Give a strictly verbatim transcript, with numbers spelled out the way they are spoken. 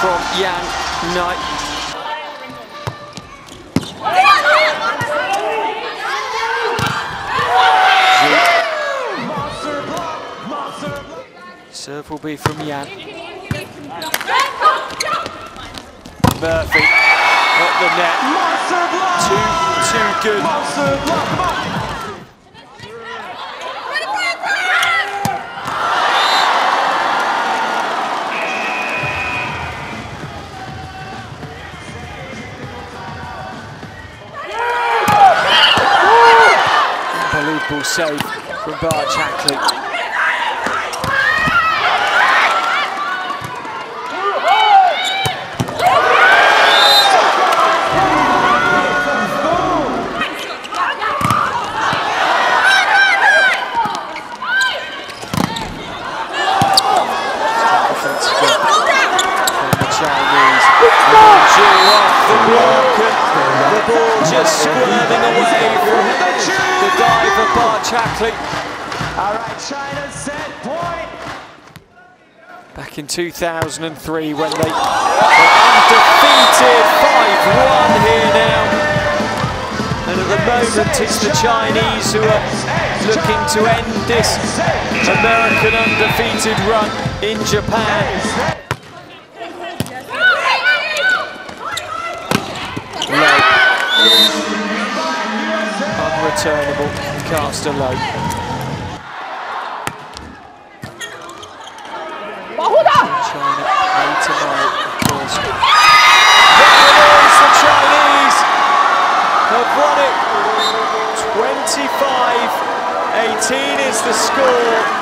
from Yan Knight. Serve will be from Yan. Murphy at the net. Too, too good. Unbelievable save from Barchackley. The ball just squirming away from the dive of Barchackley. All right, China set point. Back in two thousand three when they were undefeated, five one here now. And at the moment it's the Chinese who are looking to end this American undefeated run in Japan. Unreturnable, cast a low. China play tonight, of course. There it is, the Chinese have won it. twenty-five eighteen is the score.